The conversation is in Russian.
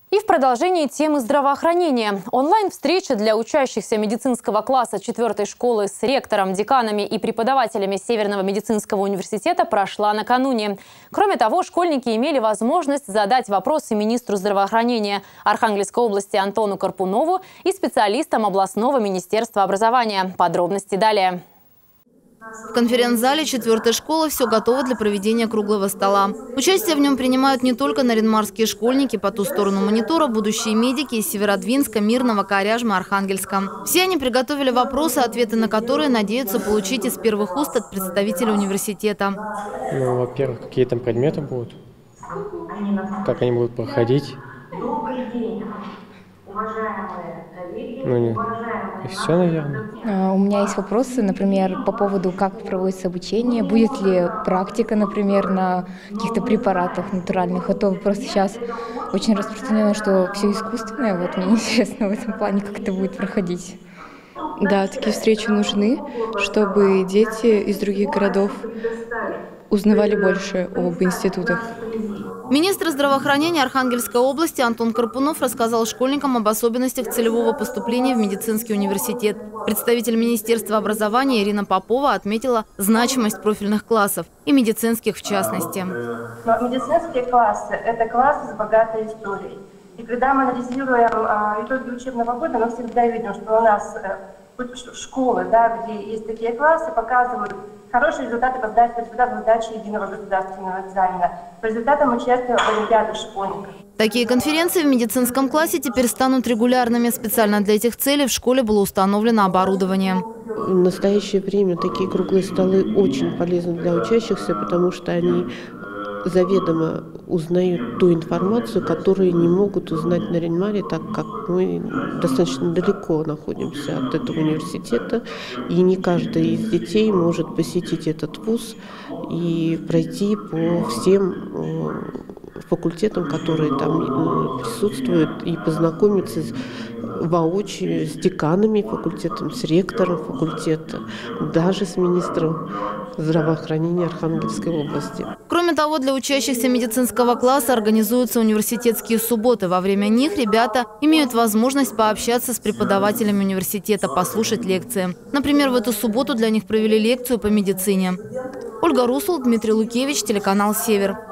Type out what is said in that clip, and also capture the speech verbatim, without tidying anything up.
И в продолжении темы здравоохранения. Онлайн-встреча для учащихся медицинского класса четвертой школы с ректором, деканами и преподавателями Северного медицинского университета прошла накануне. Кроме того, школьники имели возможность задать вопросы министру здравоохранения Архангельской области Антону Карпунову и специалистам областного министерства образования. Подробности далее. В конференц-зале четвертой школы все готово для проведения круглого стола. Участие в нем принимают не только наринмарские школьники, по ту сторону монитора будущие медики из Северодвинска, Мирного, Коряжмы, Архангельска. Все они приготовили вопросы, ответы на которые надеются получить из первых уст от представителей университета. Ну, во-первых, какие там предметы будут, как они будут проходить. Ну, не. И все, наверное. У меня есть вопросы, например, по поводу, как проводится обучение, будет ли практика, например, на каких-то препаратах натуральных. А то просто сейчас очень распространено, что все искусственное. Вот мне интересно в этом плане, как это будет проходить. Да, такие встречи нужны, чтобы дети из других городов узнавали больше об институтах. Министр здравоохранения Архангельской области Антон Карпунов рассказал школьникам об особенностях целевого поступления в медицинский университет. Представитель Министерства образования Ирина Попова отметила значимость профильных классов и медицинских в частности. Но медицинские классы – это классы с богатой историей. И когда мы анализируем итоги учебного года, мы всегда видим, что у нас школы, да, где есть такие классы, показывают хорошие результаты по сдаче, результаты сдачи единого государственного экзамена, по результатам участия в олимпиадах школьников. Такие конференции в медицинском классе теперь станут регулярными. Специально для этих целей в школе было установлено оборудование. В настоящее время такие круглые столы очень полезны для учащихся, потому что они заведомо узнают ту информацию, которую не могут узнать на Наринмаре, так как мы достаточно далеко находимся от этого университета, и не каждый из детей может посетить этот вуз и пройти по всем факультетам, которые там присутствуют, и познакомиться воочию с деканами факультетом, с ректором факультета, даже с министром здравоохранения Архангельской области. Кроме того, для учащихся медицинского класса организуются университетские субботы. Во время них ребята имеют возможность пообщаться с преподавателями университета, послушать лекции. Например, в эту субботу для них провели лекцию по медицине. Ольга Русул, Дмитрий Лукевич, телеканал «Север».